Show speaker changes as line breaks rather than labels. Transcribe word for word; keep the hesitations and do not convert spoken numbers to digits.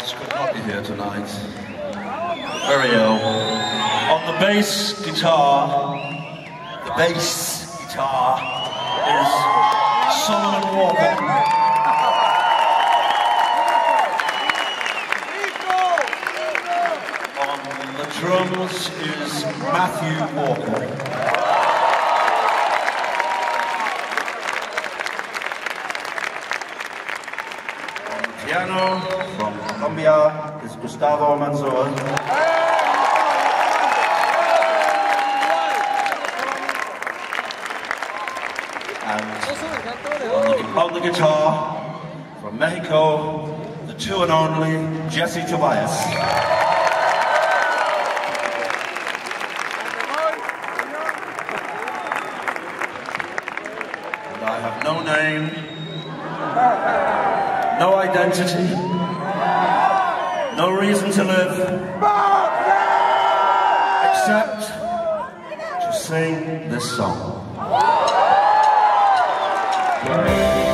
Charles could not be here tonight. Very ill. On the bass guitar, the bass guitar is Solomon Walker. On the drums is Matthew Walker. Piano from Colombia is Gustavo Manzor. And on the, on the guitar from Mexico, the two and only Jesse Tobias. And I have no name, no identity, no reason to live, except to sing this song.